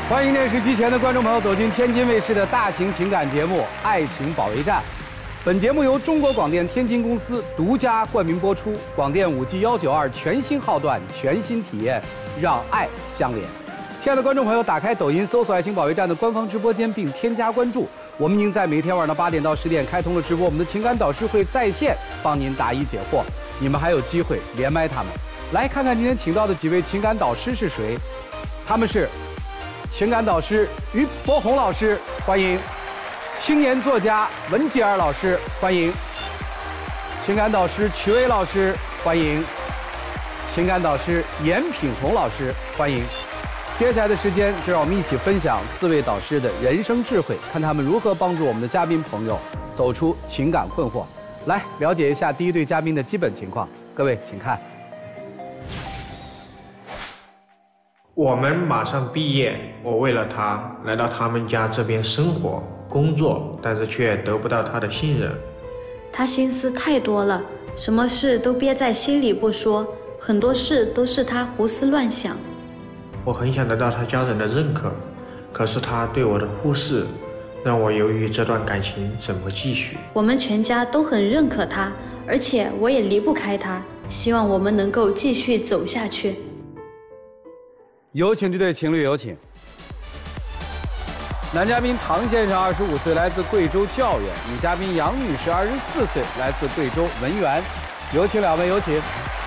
欢迎电视机前的观众朋友走进天津卫视的大型情感节目《爱情保卫战》。本节目由中国广电天津公司独家冠名播出。广电5G192全新号段，全新体验，让爱相连。亲爱的观众朋友，打开抖音搜索“爱情保卫战”的官方直播间，并添加关注。我们已经在每天晚上8点到10点开通了直播，我们的情感导师会在线帮您答疑解惑。你们还有机会连麦他们。来看看今天请到的几位情感导师是谁？他们是情感导师于博宏老师，欢迎；青年作家文吉尔老师，欢迎；情感导师曲伟老师，欢迎；情感导师严品红老师，欢迎。接下来的时间，就让我们一起分享4位导师的人生智慧，看他们如何帮助我们的嘉宾朋友走出情感困惑。来了解一下第一对嘉宾的基本情况，各位请看。 我们马上毕业，我为了他来到他们家这边生活、工作，但是却得不到他的信任。 他心思太多了，什么事都憋在心里不说，很多事都是他胡思乱想。 我很想得到他家人的认可，可是他对我的忽视，让我犹豫这段感情怎么继续。 我们全家都很认可他，而且我也离不开他，希望我们能够继续走下去。 有请这对情侣，有请。男嘉宾唐先生25岁，来自贵州教员；女嘉宾杨女士24岁，来自贵州文源。有请两位，有请。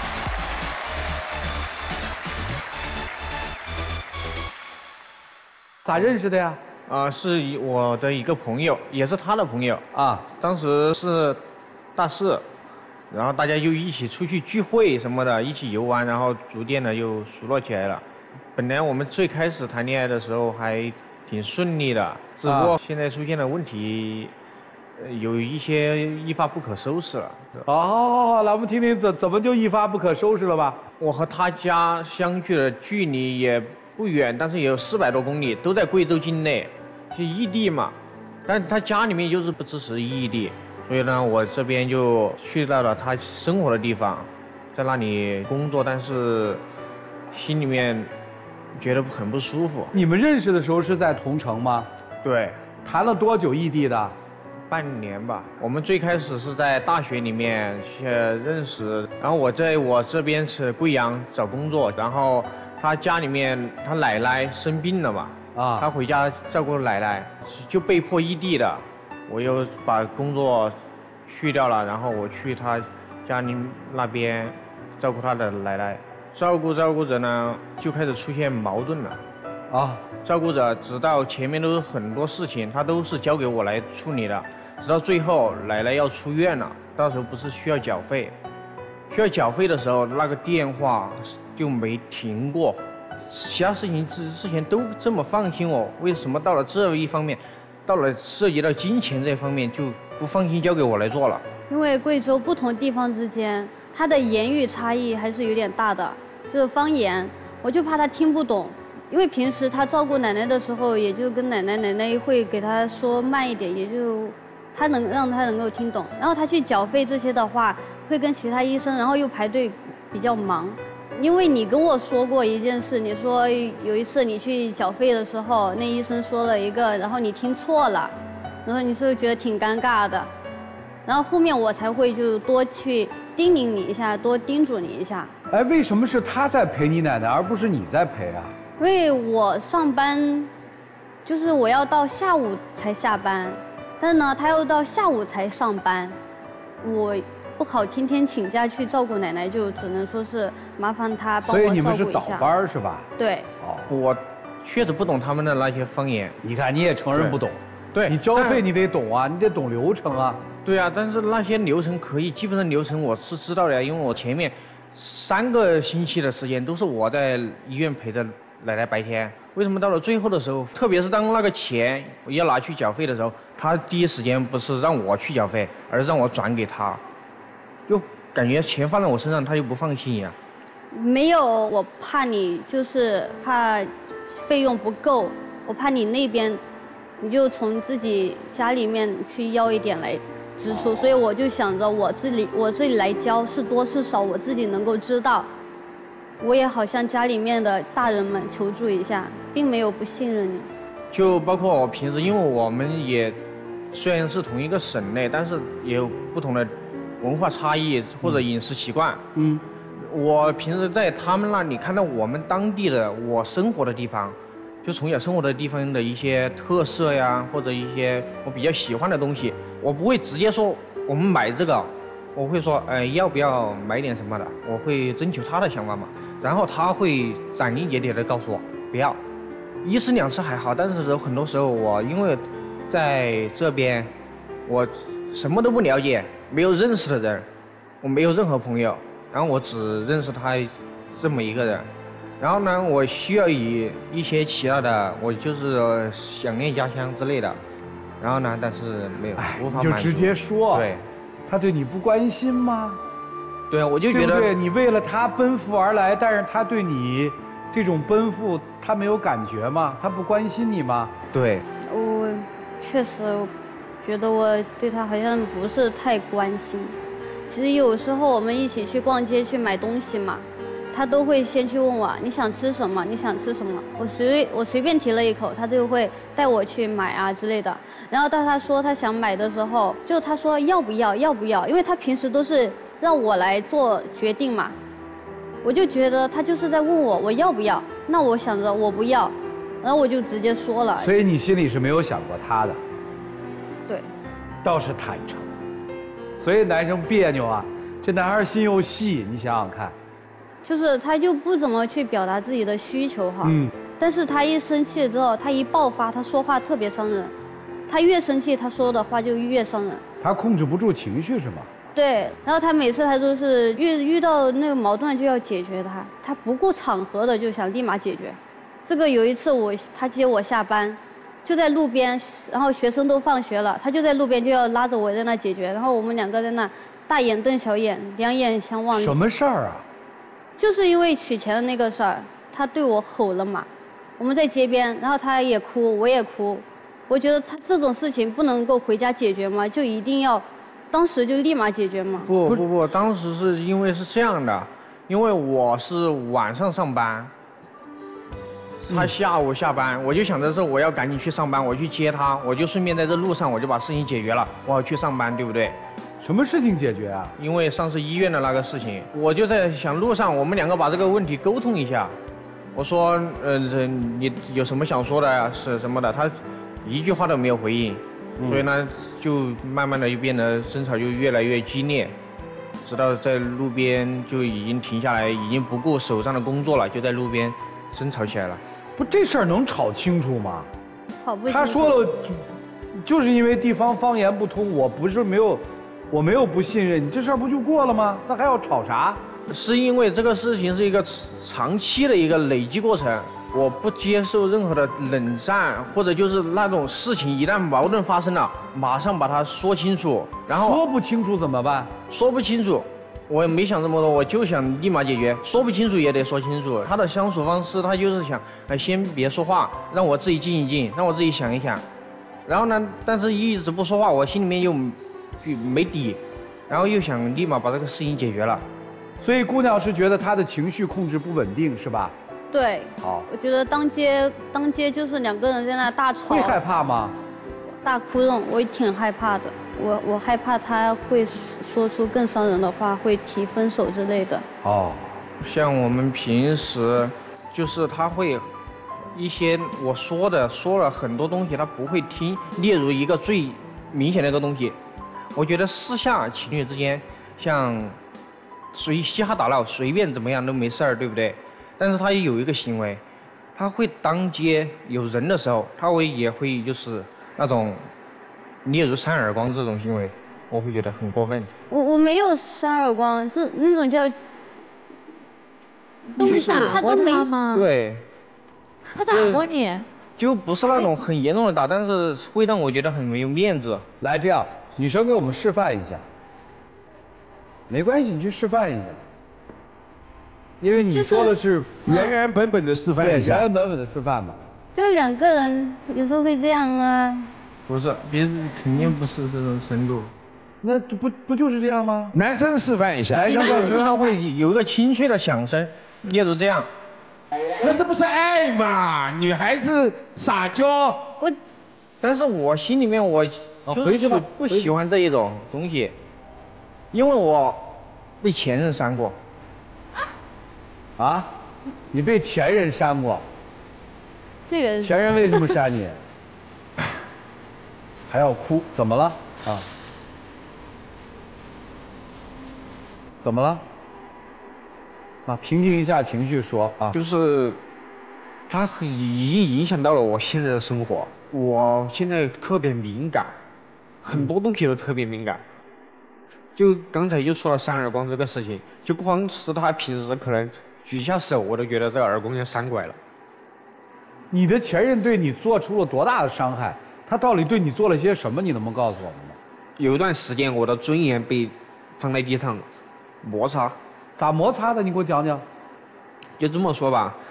咋认识的呀？ 是我的一个朋友，也是他的朋友啊。 当时是大4，然后大家就一起出去聚会什么的，一起游玩，然后逐渐的又熟络起来了。本来我们最开始谈恋爱的时候还挺顺利的，只不过现在出现了问题，有一些一发不可收拾了。 好，来我们听听怎么就一发不可收拾了吧？ 我和他家相距的距离也不远，但是也有400多公里，都在贵州境内，是异地嘛。但是他家里面就是不支持异地，所以呢，我这边就去到了他生活的地方，在那里工作，但是心里面觉得很不舒服。 你们认识的时候是在同城吗？ 对。 谈了多久异地的？ 半年吧。我们最开始是在大学里面认识，然后我在我这边是贵阳找工作，然后他家里面他奶奶生病了嘛，他回家照顾奶奶，就被迫异地的。我又把工作去掉了，然后我去他家里那边照顾他的奶奶。照顾着呢，就开始出现矛盾了。照顾着，直到前面都是很多事情，他都是交给我来处理的。直到最后，奶奶要出院了，到时候不是需要缴费，需要缴费的时候，那个电话就没停过。其他事情之前都这么放心我，为什么到了这一方面，到了涉及到金钱这方面就不放心交给我来做了？ 因为贵州不同地方之间，它的言语差异还是有点大的，就是方言，我就怕他听不懂。因为平时他照顾奶奶的时候，也就跟奶奶会给他说慢一点，也就让他能够听懂。然后他去缴费这些的话，会跟其他医生，然后又排队，比较忙。因为你跟我说过一件事，你说有一次你去缴费的时候，那医生说了一个，然后你听错了，然后你是不是觉得挺尴尬的？然后后面我才会就多去叮咛你一下，多叮嘱你一下。 哎，为什么是他在陪你奶奶，而不是你在陪啊？ 因为我上班，就是我要到下午才下班，但是呢，他要到下午才上班，我不好天天请假去照顾奶奶，就只能说是麻烦他帮我照顾一下。所以你们是倒班是吧？ 对。 我确实不懂他们的那些方言。 你看，你也承认不懂。 对。 你交费你得懂啊，你得懂流程啊。 对啊，但是那些流程基本上流程我是知道的呀，因为我前面3个星期的时间都是我在医院陪着奶奶白天。为什么到了最后的时候，特别是当那个钱要拿去缴费的时候，他第一时间不是让我去缴费，而是让我转给他，就感觉钱放在我身上他就不放心呀。 没有，我怕你就是怕费用不够，我怕你那边你就从自己家里面去要一点来支出，所以我就想着我这里来交是多是少，我自己能够知道。 我也好向家里面的大人们求助一下，并没有不信任你。 就包括我平时，因为我们也虽然是同一个省内，但是也有不同的文化差异或者饮食习惯。我平时在他们那里看到我们当地的我生活的地方，就从小生活的地方的一些特色呀，或者一些我比较喜欢的东西，我不会直接说我们买这个，我会说要不要买点什么的，我会征求他的想法嘛，然后他会斩钉截铁的告诉我不要，一次两次还好，但是有很多时候我因为在这边我什么都不了解，没有认识的人，我没有任何朋友，然后我只认识他这么一个人，然后呢，我需要以一些其他的，我就是想念家乡之类的，然后呢，但是没有，无法满足。 就直接说， 对， 他对你不关心吗？ 对啊，我就觉得， 对，你为了他奔赴而来，但是他对你这种奔赴，他没有感觉吗？他不关心你吗？ 对， 我确实觉得我对他好像不是太关心。其实有时候我们一起去逛街去买东西嘛，他都会先去问我你想吃什么，你想吃什么。我随便提了一口，他就会带我去买啊之类的。然后到他说他想买的时候，就他说要不要，因为他平时都是让我来做决定嘛。我就觉得他就是在问我要不要，那我想着我不要，然后我就直接说了。 所以你心里是没有想过他的。 对。 倒是坦诚。所以男生别扭啊，这男孩心又细，你想想看。 就是他就不怎么去表达自己的需求哈。但是他一生气之后，他一爆发，他说话特别伤人。他越生气，他说的话就越伤人。 他控制不住情绪是吗？ 对，然后他每次他都是遇到那个矛盾就要解决他不顾场合的就想立马解决。这个有一次他接我下班，就在路边，然后学生都放学了，他就在路边就要拉着我在那解决，然后我们两个在那大眼瞪小眼，两眼相望。 什么事儿啊？ 就是因为取钱的那个事儿，他对我吼了嘛。我们在街边，然后他也哭，我也哭。我觉得他这种事情不能够回家解决吗？就一定要当时就立马解决吗？ 不，当时是因为是这样的，因为我是晚上上班，他下午下班，我就想着是我要赶紧去上班，我去接他，我就顺便在这路上我就把事情解决了，我要去上班，对不对？ 什么事情解决啊？ 因为上次医院的那个事情，我就在想路上我们两个把这个问题沟通一下。我说，你有什么想说的呀？是什么的？他一句话都没有回应，所以呢，就慢慢的就变得争吵就越来越激烈，直到在路边就已经停下来，已经不顾手上的工作了，就在路边争吵起来了。 不，这事儿能吵清楚吗？ 吵不清楚。 他说了，就是因为地方方言不通，我没有不信任你，这事儿不就过了吗？那还要吵啥？ 是因为这个事情是一个长期的一个累积过程，我不接受任何的冷战，或者就是那种事情一旦矛盾发生了，马上把它说清楚，然后说不清楚怎么办？ 说不清楚，我也没想这么多，我就想立马解决，说不清楚也得说清楚。他的相处方式，他就是想，先别说话，让我自己静一静，让我自己想一想，然后呢，但是一直不说话，我心里面又没底，然后又想立马把这个事情解决了。 所以姑娘是觉得她的情绪控制不稳定，是吧？ 对。 好。 我觉得当街就是两个人在那大吵。 会害怕吗？ 大哭弄，我也挺害怕的。我害怕他会说出更伤人的话，会提分手之类的。 哦。 像我们平时，就是他会一些我说了很多东西，他不会听。例如一个最明显的一个东西，我觉得私下情侣之间，像嘻哈打闹，随便怎么样都没事儿，对不对？但是他也有一个行为，他会当街有人的时候，他也会就是那种，例如扇耳光这种行为，我会觉得很过分。 我没有扇耳光，这那种叫。 你打过他吗？ 对。 他打过你？ 就不是那种很严重的打，但是会让我觉得很没有面子。 来，这样，女生给我们示范一下。没关系，你去示范一下。因为你说的是原原本本的示范一下。 原原本本的示范嘛。 就两个人有时候会这样啊。 不是，别人肯定不是这种深度。 那不就是这样吗？ 男生示范一下。 男生他会有一个清脆的响声， 也就这样。 那这不是爱吗？女孩子撒娇。 但是我心里面我就是不喜欢这一种东西，因为我被前任删过。 啊？你被前任删过？ 这个前任为什么删你？还要哭？怎么了？啊？怎么了？啊，平静一下情绪说啊。 就是他已经影响到了我现在的生活，我现在特别敏感，很多东西都特别敏感。就刚才又说了扇耳光这个事情，就光是他平时可能举一下手，我都觉得这个耳光要扇过来了。 你的前任对你做出了多大的伤害？他到底对你做了些什么？你能不能告诉我们吗？ 有一段时间，我的尊严被放在地上摩擦。 咋摩擦的？你给我讲讲。 就这么说吧，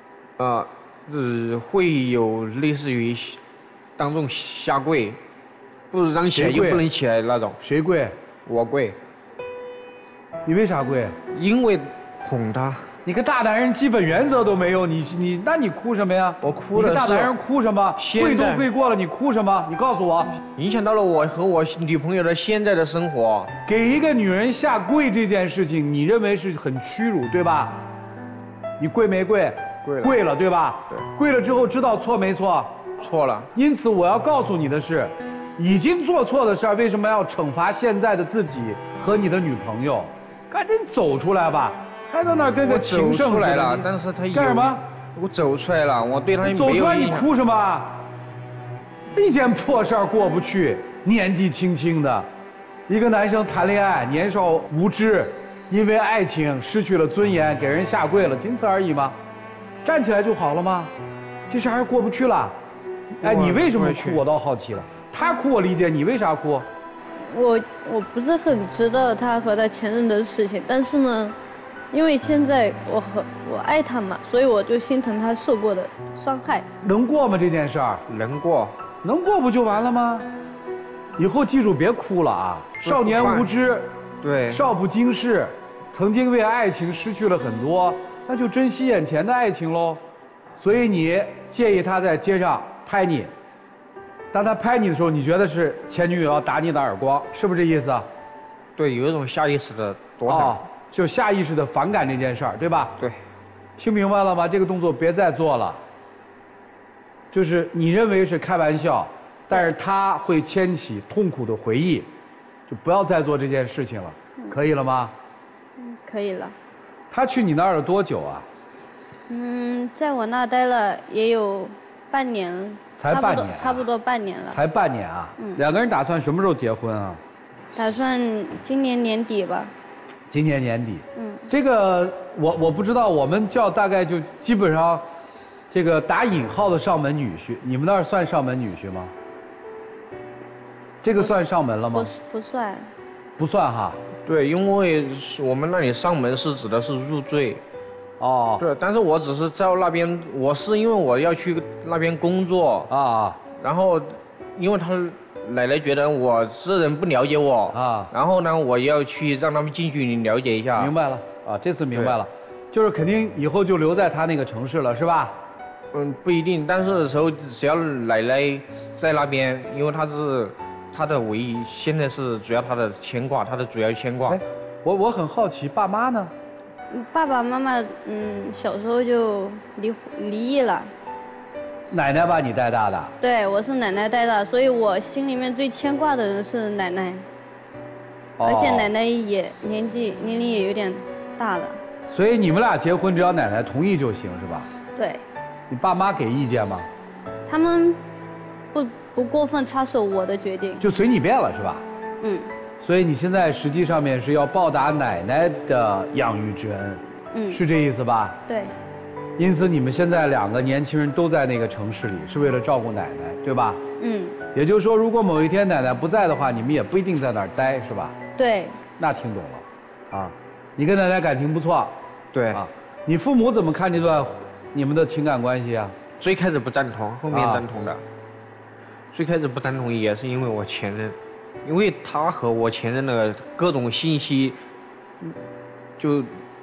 会有类似于当众下跪，不让起来就不能起来那种。 谁跪？ 我跪。 你为啥跪？ 因为哄他。 你个大男人基本原则都没有，那你哭什么呀？ 我哭的是。 你个大男人哭什么？跪都跪过了，你哭什么？你告诉我。 影响到了我和我女朋友的现在的生活。 给一个女人下跪这件事情，你认为是很屈辱，对吧？你跪没跪？ 跪了。 跪了，对吧？ 对。 跪了之后知道错没错？ 错了。 因此我要告诉你的是，已经做错的事儿，为什么要惩罚现在的自己和你的女朋友？赶紧走出来吧！还在那儿跟个情圣似的。 出来了，但是他干什么？ 我走出来了，我对他没有走出来你哭什么？一件破事儿过不去，年纪轻轻的，一个男生谈恋爱，年少无知，因为爱情失去了尊严，给人下跪了，仅此而已吗？站起来就好了吗？这事还是过不去了。哎，你为什么哭？我倒好奇了。他哭我理解，你为啥哭？ 我不是很知道他和他前任的事情，但是呢，因为现在我爱他嘛，所以我就心疼他受过的伤害。 能过吗这件事儿？ 能过， 能过不就完了吗？以后记住别哭了啊！少年无知， 对， 少不经事，曾经为爱情失去了很多，那就珍惜眼前的爱情喽。所以你介意他在街上拍你？当他拍你的时候，你觉得是前女友要打你的耳光，是不是这意思啊？ 对，有一种下意识的躲闪。 哦，就下意识的反感这件事儿，对吧？ 对。 听明白了吗？这个动作别再做了。就是你认为是开玩笑，但是他会牵起痛苦的回忆，就不要再做这件事情了，可以了吗？ 可以了。 他去你那儿了多久啊？ 在我那待了也有半年。 才半年。 差不多半年了。 才半年啊？两个人打算什么时候结婚啊？ 打算今年年底吧。 今年年底。这个我不知道，我们叫大概就基本上，这个打引号的上门女婿，你们那儿算上门女婿吗？这个算上门了吗？ 不算。 不算哈。 对，因为我们那里上门是指的是入赘。 哦。 对，但是我只是在那边，我是因为我要去那边工作啊， 然后因为他奶奶觉得我这人不了解我啊， 然后呢，我要去让他们近距离了解一下。 明白了啊，这次明白了，就是肯定以后就留在他那个城市了，是吧？ 不一定，但是时候只要奶奶在那边，因为他的唯一现在是主要他的牵挂，他的主要牵挂。 我很好奇，爸妈呢？ 爸爸妈妈小时候就离异了。 奶奶把你带大的？对， 我是奶奶带大，所以我心里面最牵挂的人是奶奶。而且奶奶也年龄也有点大了。 所以你们俩结婚只要奶奶同意就行，是吧？ 对。 你爸妈给意见吗？ 他们不过分插手我的决定。 就随你便了，是吧？所以你现在实际上面是要报答奶奶的养育之恩，是这意思吧？ 对。 因此你们现在两个年轻人都在那个城市里，是为了照顾奶奶，对吧？也就是说，如果某一天奶奶不在的话，你们也不一定在那儿待，是吧？ 对。 那听懂了，啊，你跟奶奶感情不错， 对啊，你父母怎么看这段你们的情感关系啊？ 最开始不赞同，后面赞同的。最开始不赞同也是因为我前任。因为他和我前任的各种信息，就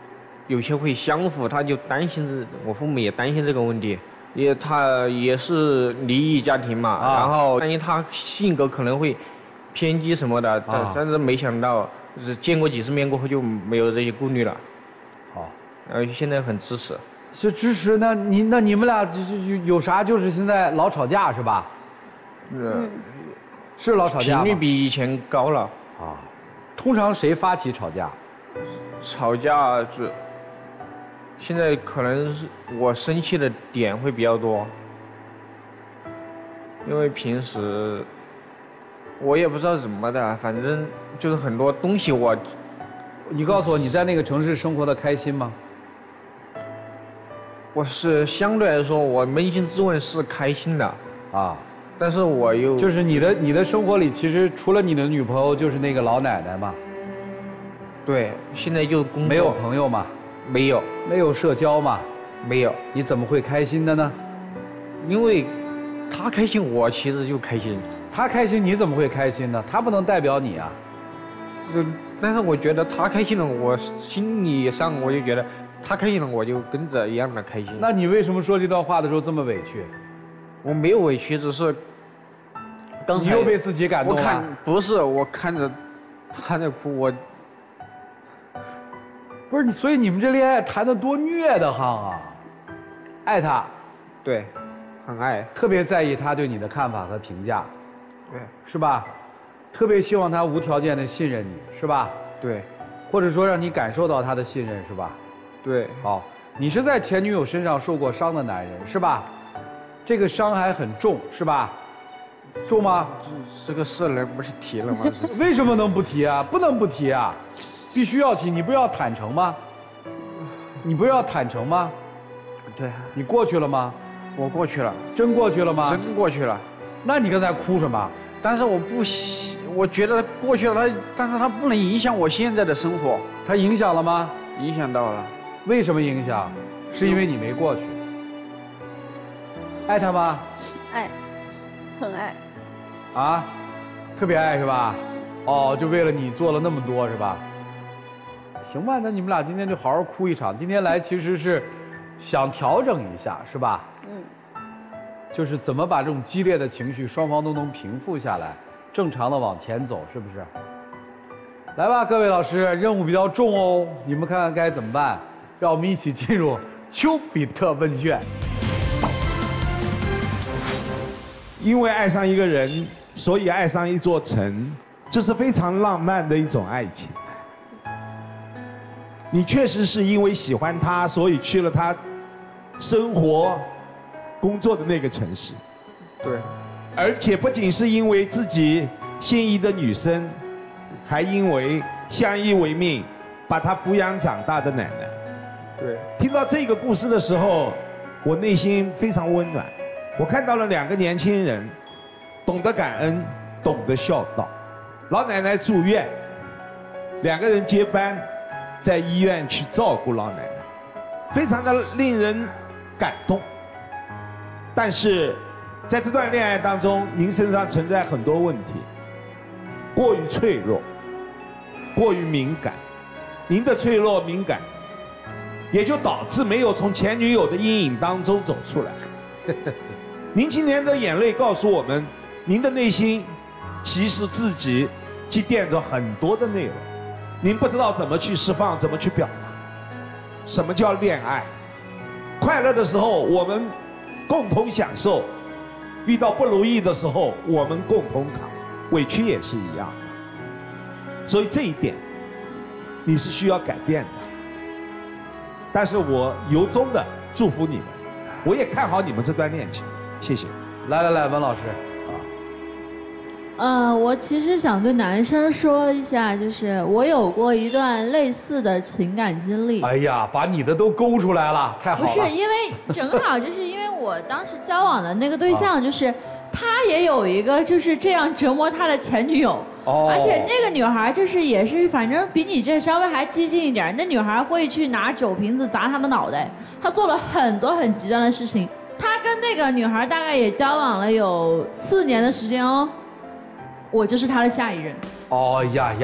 有些会相互，他就担心，我父母也担心这个问题，他也是离异家庭嘛，然后担心他性格可能会偏激什么的，但是没想到见过几次面过后就没有这些顾虑了。 好， 现在很支持。 是支持，那你们俩有啥？就是现在老吵架是吧？是老吵架吗？ 频率比以前高了。 啊，通常谁发起吵架？ 吵架是现在可能是我生气的点会比较多，因为平时我也不知道怎么的，反正就是很多东西你告诉我，你在那个城市生活的开心吗？ 我是相对来说，我扪心自问是开心的啊，但是我又就是你的生活里，其实除了你的女朋友，就是那个老奶奶嘛。 对，现在就工作。 没有朋友嘛？ 没有。 没有社交嘛？ 没有。 你怎么会开心的呢？ 因为他开心，我其实就开心。 他开心，你怎么会开心呢？他不能代表你啊。 但是我觉得他开心了，我心理上我就觉得。他开心了，我就跟着一样的开心。 那你为什么说这段话的时候这么委屈？ 我没有委屈，只是刚才你又被自己感动了。 不是，我看着他在哭，我不是你，所以你们这恋爱谈得多虐得慌啊！爱他， 对，很爱， 特别在意他对你的看法和评价， 对， 是吧？特别希望他无条件的信任你，是吧？ 对， 或者说让你感受到他的信任，是吧？ 对， 好，你是在前女友身上受过伤的男人，是吧？这个伤还很重，是吧？重吗？ 这个事人不是提了吗？ 为什么能不提啊？不能不提啊，必须要提。你不是要坦诚吗？你不是要坦诚吗？ 对。 你过去了吗？ 我过去了。 真过去了吗？ 真过去了。 那你刚才哭什么？ 但是我觉得过去了，但是它不能影响我现在的生活。 它影响了吗？ 影响到了。 为什么影响？是因为你没过去。爱他吗？ 爱，很爱。 啊，特别爱是吧？哦，就为了你做了那么多是吧？行吧，那你们俩今天就好好哭一场。今天来其实是想调整一下，是吧？就是怎么把这种激烈的情绪双方都能平复下来，正常的往前走，是不是？来吧，各位老师，任务比较重哦，你们看看该怎么办？让我们一起进入丘比特问卷。 因为爱上一个人，所以爱上一座城，这是非常浪漫的一种爱情。你确实是因为喜欢他，所以去了他生活、工作的那个城市。 对。 而且不仅是因为自己心仪的女生，还因为相依为命，把她抚养长大的奶奶。 对。 听到这个故事的时候，我内心非常温暖。我看到了两个年轻人，懂得感恩，懂得孝道。老奶奶住院，两个人接班，在医院去照顾老奶奶，非常的令人感动。但是，在这段恋爱当中，您身上存在很多问题，过于脆弱，过于敏感。您的脆弱敏感，也就导致没有从前女友的阴影当中走出来。您今天的眼泪告诉我们，您的内心其实自己积淀着很多的内容，您不知道怎么去释放，怎么去表达。什么叫恋爱？快乐的时候我们共同享受，遇到不如意的时候我们共同扛，委屈也是一样的。所以这一点你是需要改变的。但是我由衷的祝福你们，我也看好你们这段恋情。谢谢。 来，文老师。 我其实想对男生说一下，就是我有过一段类似的情感经历。 哎呀，把你的都勾出来了，太好了。 不是，因为正好就是因为我当时交往的那个对象，就是他也有一个就是这样折磨他的前女友。哦。而且那个女孩就是也是，反正比你这稍微还激进一点。那女孩会去拿酒瓶子砸他的脑袋，她做了很多很极端的事情。他跟那个女孩大概也交往了有4年的时间哦，我就是他的下一任。 哦呀呀，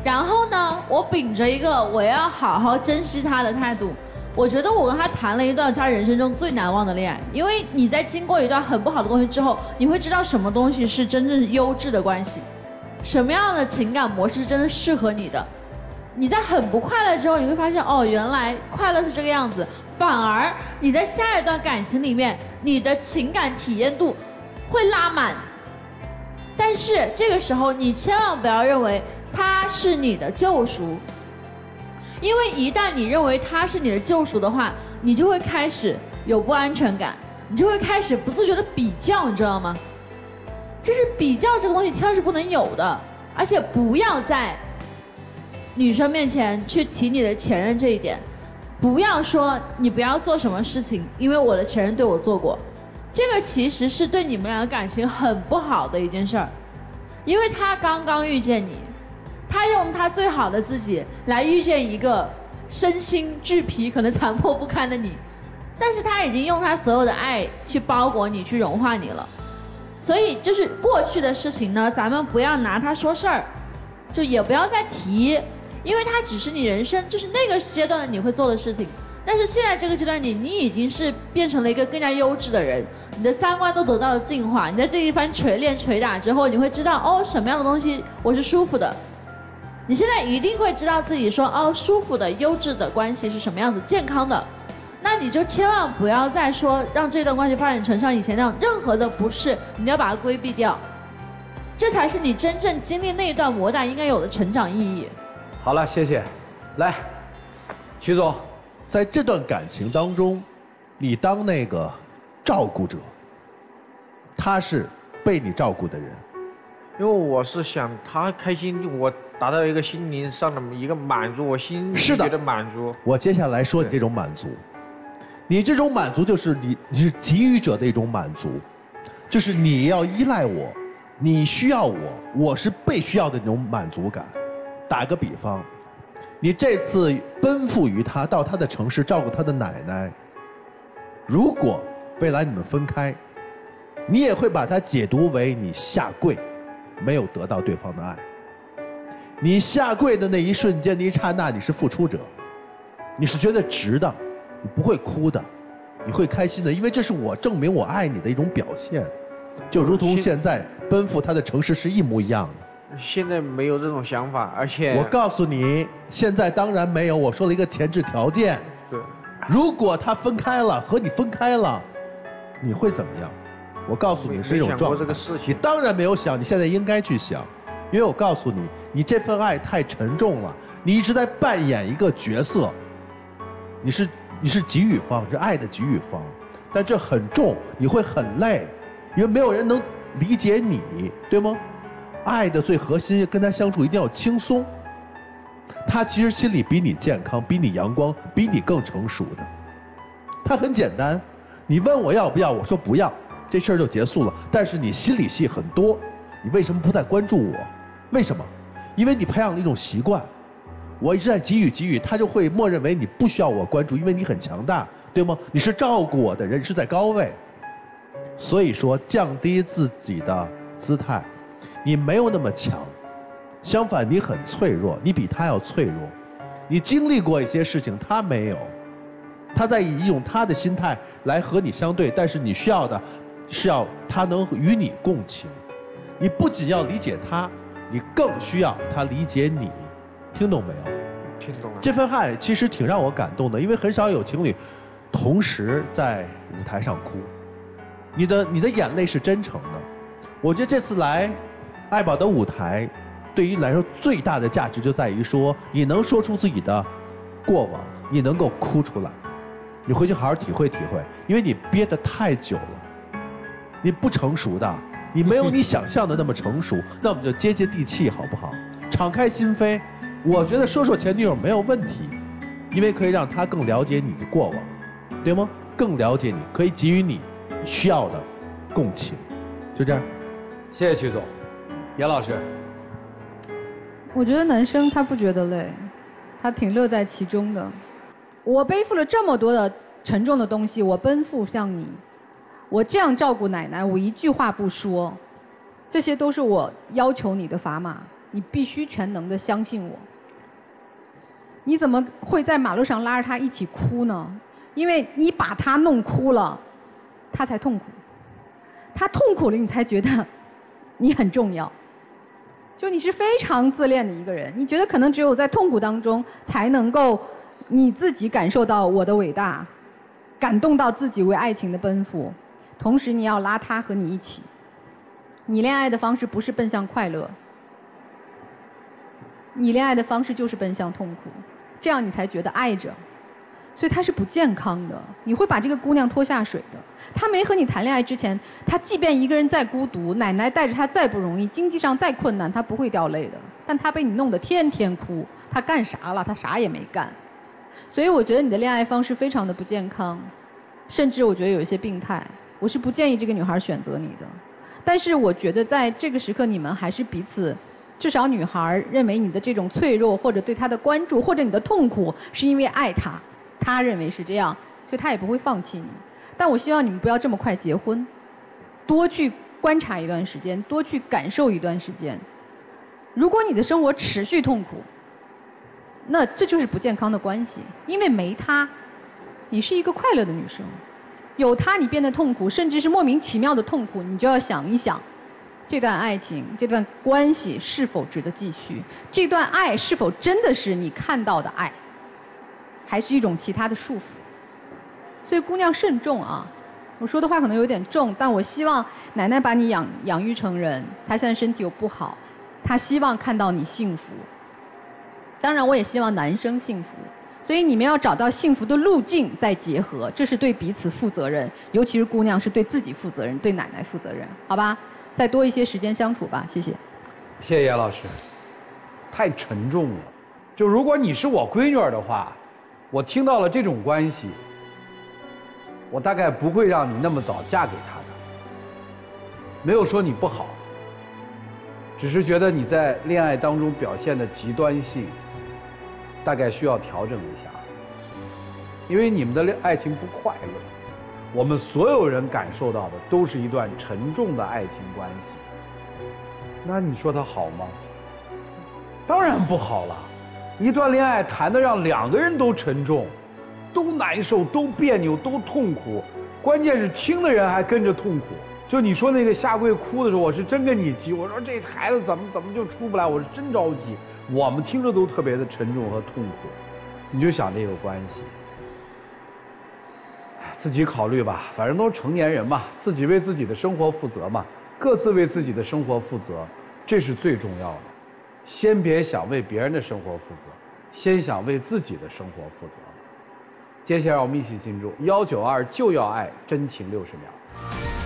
然后呢，我秉着一个我要好好珍惜他的态度，我觉得我跟他谈了一段他人生中最难忘的恋爱。因为你在经过一段很不好的东西之后，你会知道什么东西是真正优质的关系，什么样的情感模式是真的适合你的。你在很不快乐之后，你会发现哦，原来快乐是这个样子。反而你在下一段感情里面，你的情感体验度会拉满。但是这个时候，你千万不要认为他是你的救赎，因为一旦你认为他是你的救赎的话，你就会开始有不安全感，你就会开始不自觉的比较，你知道吗？就是比较这个东西千万是不能有的，而且不要在女生面前去提你的前任这一点。不要说你不要做什么事情，因为我的前任对我做过，这个其实是对你们俩的感情很不好的一件事儿，因为他刚刚遇见你，他用他最好的自己来遇见一个身心俱疲、可能残破不堪的你，但是他已经用他所有的爱去包裹你、去融化你了。所以就是过去的事情呢，咱们不要拿它说事儿，就也不要再提。因为它只是你人生就是那个阶段的你会做的事情，但是现在这个阶段你已经是变成了一个更加优质的人，你的三观都得到了净化。你在这一番锤炼捶打之后，你会知道哦，什么样的东西我是舒服的。你现在一定会知道自己说哦，舒服的优质的关系是什么样子，健康的。那你就千万不要再说让这段关系发展成像以前那样，任何的不是你要把它规避掉，这才是你真正经历那一段磨难应该有的成长意义。 好了，谢谢。来，徐总， 在这段感情当中，你当那个照顾者，他是被你照顾的人。 因为我是想他开心，我达到一个心灵上的一个满足，我心里觉得满足。 我接下来说你这种满足，你这种满足就是你是给予者的一种满足，就是你要依赖我，你需要我，我是被需要的那种满足感。打个比方，你这次奔赴于他，到他的城市照顾他的奶奶，如果未来你们分开，你也会把它解读为你下跪，没有得到对方的爱。你下跪的那一瞬间，那一刹那，你是付出者，你是觉得值的，你不会哭的，你会开心的，因为这是我证明我爱你的一种表现，就如同现在奔赴他的城市是一模一样的。 现在没有这种想法，而且我告诉你，现在当然没有。我说了一个前置条件， 对， 如果他分开了，和你分开了，你会怎么样？我告诉你是一种状态。你当然没有想，你现在应该去想，因为我告诉你，你这份爱太沉重了，你一直在扮演一个角色，你是给予方，是爱的给予方，但这很重，你会很累，因为没有人能理解你，对吗？爱的最核心，跟他相处一定要轻松。他其实心里比你健康，比你阳光，比你更成熟的。他很简单，你问我要不要，我说不要，这事儿就结束了。但是你心里戏很多，你为什么不再关注我？为什么？因为你培养了一种习惯，我一直在给予，他就会默认为你不需要我关注，因为你很强大，对吗？你是照顾我的人，是在高位。所以说，降低自己的姿态。你没有那么强，相反你很脆弱，你比他要脆弱，你经历过一些事情，他没有，他在以一种他的心态来和你相对，但是你需要的是要他能与你共情，你不仅要理解他，你更需要他理解你，听懂没有？ 听懂了。这份爱其实挺让我感动的，因为很少有情侣同时在舞台上哭，你的眼泪是真诚的。我觉得这次来爱宝的舞台，对于你来说最大的价值就在于说，你能说出自己的过往，你能够哭出来，你回去好好体会体会，因为你憋得太久了，你不成熟的，你没有你想象的那么成熟，那我们就接接地气好不好？敞开心扉，我觉得说说前女友没有问题，因为可以让她更了解你的过往，对吗？更了解你，可以给予你需要的共情，就这样。 谢谢曲总。严老师， 我觉得男生他不觉得累，他挺乐在其中的。我背负了这么多的沉重的东西，我奔赴向你，我这样照顾奶奶，我一句话不说，这些都是我要求你的砝码。 你必须全能的相信我。你怎么会在马路上拉着他一起哭呢？因为你把他弄哭了，他才痛苦。他痛苦了，你才觉得你很重要。就你是非常自恋的一个人，你觉得可能只有在痛苦当中才能够你自己感受到我的伟大，感动到自己为爱情的奔赴，同时你要拉他和你一起。你恋爱的方式不是奔向快乐，你恋爱的方式就是奔向痛苦，这样你才觉得爱着。所以他是不健康的，你会把这个姑娘拖下水的。他没和你谈恋爱之前，他即便一个人再孤独，奶奶带着他再不容易，经济上再困难，他不会掉泪的。但他被你弄得天天哭，他干啥了？他啥也没干。所以我觉得你的恋爱方式非常的不健康，甚至我觉得有一些病态。我是不建议这个女孩选择你的。但是我觉得在这个时刻，你们还是彼此，至少女孩认为你的这种脆弱，或者对她的关注，或者你的痛苦，是因为爱她。他认为是这样，所以他也不会放弃你。但我希望你们不要这么快结婚，多去观察一段时间，多去感受一段时间。如果你的生活持续痛苦，那这就是不健康的关系。因为没他，你是一个快乐的女生；有他，你变得痛苦，甚至是莫名其妙的痛苦，你就要想一想，这段爱情、这段关系是否值得继续？这段爱是否真的是你看到的爱？还是一种其他的束缚，所以姑娘慎重啊！我说的话可能有点重，但我希望奶奶把你养育成人。她现在身体又不好，她希望看到你幸福。当然，我也希望男生幸福。所以你们要找到幸福的路径再结合，这是对彼此负责任，尤其是姑娘是对自己负责任，对奶奶负责任，好吧？再多一些时间相处吧，谢谢。 谢谢叶老师，太沉重了。就如果你是我闺女儿的话。我听到了这种关系，我大概不会让你那么早嫁给他的。没有说你不好，只是觉得你在恋爱当中表现的极端性，大概需要调整一下。因为你们的爱情不快乐，我们所有人感受到的都是一段沉重的爱情关系。那你说它好吗？当然不好了。一段恋爱谈得让两个人都沉重，都难受，都别扭，都痛苦，关键是听的人还跟着痛苦。就你说那个下跪哭的时候，我是真跟你急，我说这孩子怎么就出不来，我是真着急。我们听着都特别的沉重和痛苦，你就想这个关系，自己考虑吧，反正都是成年人嘛，自己为自己的生活负责嘛，各自为自己的生活负责，这是最重要的。先别想为别人的生活负责，先想为自己的生活负责。接下来我们一起进入192就要爱真情60秒。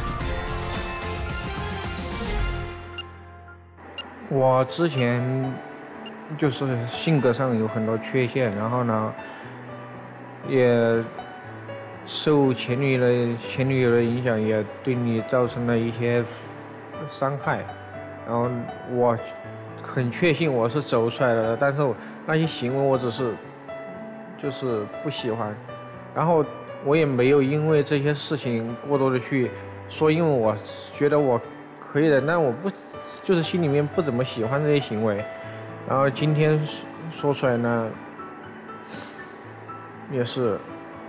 我之前就是性格上有很多缺陷，然后呢，也受前女友的影响，也对你造成了一些伤害，然后我很确信我是走出来的，但是那些行为我只是就是不喜欢，然后我也没有因为这些事情过多的去说，因为我觉得我可以的，但我不就是心里面不怎么喜欢这些行为，然后今天说出来呢，也是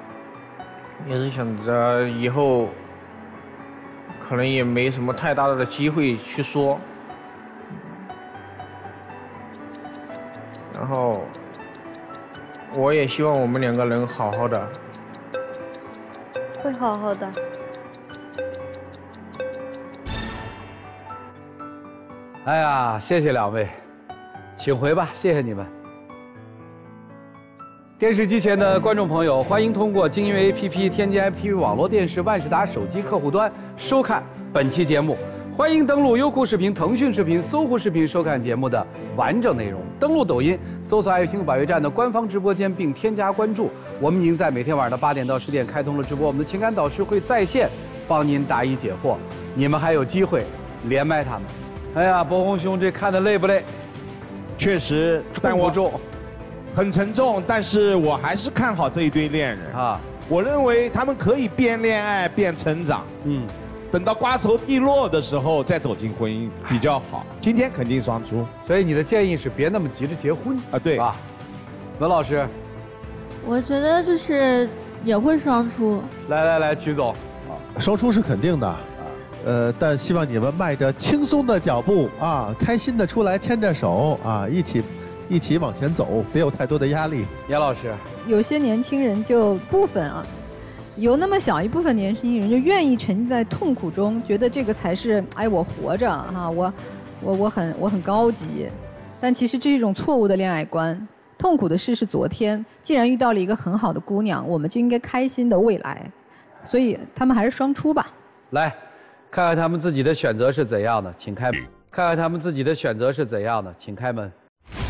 想着以后可能也没什么太大的机会去说。然后，我也希望我们两个人好好的。 会好好的。 哎呀，谢谢两位，请回吧，谢谢你们。电视机前的观众朋友，欢迎通过精英 APP 添加 FTV 网络电视万事达手机客户端收看本期节目。欢迎登录优酷视频、腾讯视频、搜狐视频收看节目的完整内容。登录抖音，搜索“爱情保卫战”的官方直播间，并添加关注。我们已经在每天晚上的8点到10点开通了直播，我们的情感导师会在线帮您答疑解惑。你们还有机会连麦他们。哎呀，博宏兄，这看得累不累？ 确实，但我很沉重，但是我还是看好这一对恋人啊。我认为他们可以边恋爱边成长。 等到瓜熟蒂落的时候再走进婚姻比较好。今天肯定双出， 所以你的建议是别那么急着结婚啊，对吧？文老师， 我觉得就是也会双出。 来，曲总， 双出是肯定的，但希望你们迈着轻松的脚步啊，开心的出来牵着手啊，一起往前走，别有太多的压力。 严老师， 有些年轻人就部分啊。有那么小一部分年轻人就愿意沉浸在痛苦中，觉得这个才是哎我活着哈，我很高级，但其实这是一种错误的恋爱观。痛苦的事是昨天，既然遇到了一个很好的姑娘，我们就应该开心的未来，所以他们还是双出吧。 来，看看他们自己的选择是怎样的，请开门。看看他们自己的选择是怎样的，请开门。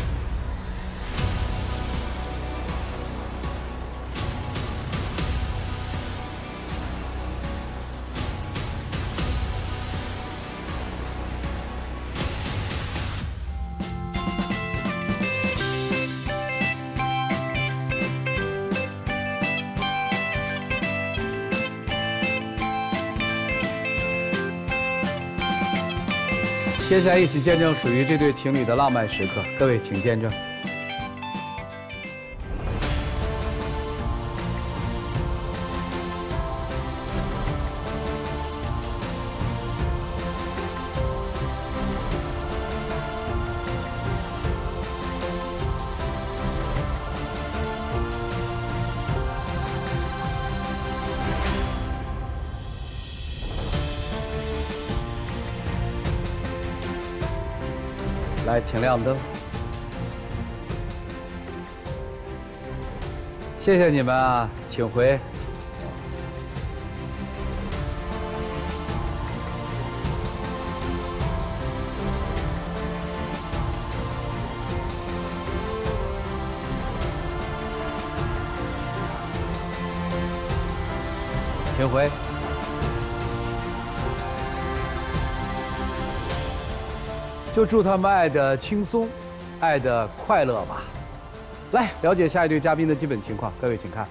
接下来一起见证属于这对情侣的浪漫时刻，各位请见证。来，请亮灯。谢谢你们啊，请回。请回。就祝他们爱的轻松，爱的快乐吧。来，了解下一对嘉宾的基本情况，各位请看。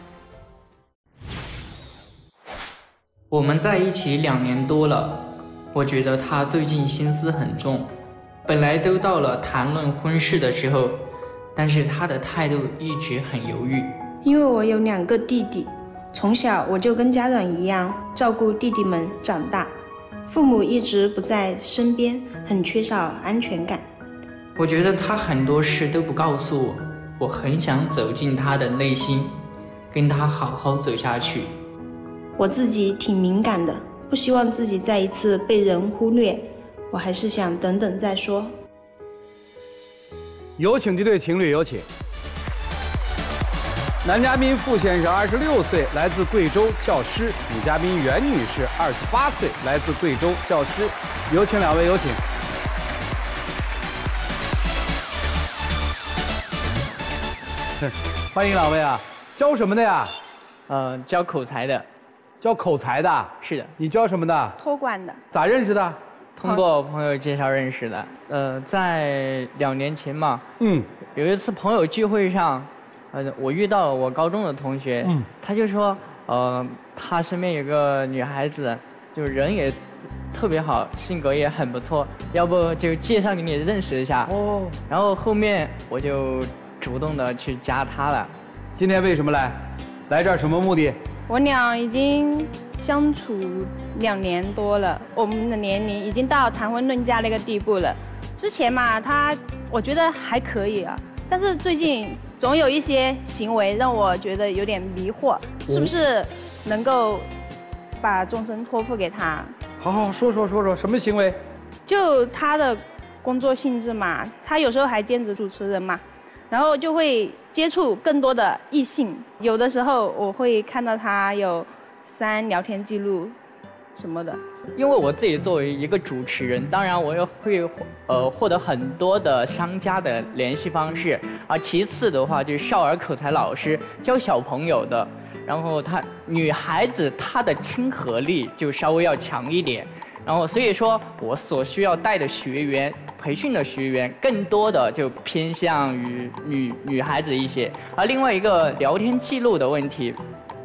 我们在一起2年多了，我觉得他最近心思很重。本来都到了谈论婚事的时候，但是他的态度一直很犹豫。 因为我有2个弟弟，从小我就跟家长一样照顾弟弟们长大。父母一直不在身边，很缺少安全感。 我觉得他很多事都不告诉我，我很想走进他的内心，跟他好好走下去。 我自己挺敏感的，不希望自己再一次被人忽略，我还是想等等再说。 有请这对情侣，有请。男嘉宾傅先生26岁，来自贵州，教师；女嘉宾袁女士28岁，来自贵州，教师。有请2位，有请。欢迎2位啊！教什么的呀？ 教口才的。 教口才的？ 是的。 你教什么的？ 托管的。 咋认识的？ 通过朋友介绍认识的。在2年前嘛，有一次朋友聚会上。我遇到了我高中的同学，他就说，他身边有个女孩子，就人也特别好，性格也很不错，要不就介绍给你认识一下。然后后面我就主动的去加她了。 今天为什么来？来这儿什么目的？ 我俩已经相处2年多了，我们的年龄已经到谈婚论嫁那个地步了。之前嘛，我觉得还可以啊。但是最近总有一些行为让我觉得有点迷惑，是不是能够把终身托付给他？ 好，说，什么行为？ 就他的工作性质嘛，他有时候还兼职主持人嘛，然后就会接触更多的异性，有的时候我会看到他有删聊天记录什么的。 因为我自己作为一个主持人，当然我也会获得很多的商家的联系方式，而其次的话就是少儿口才老师教小朋友的，然后女孩子她的亲和力就稍微要强一点，然后所以说我所需要带的学员、培训的学员更多的就偏向于女孩子一些，而另外一个聊天记录的问题。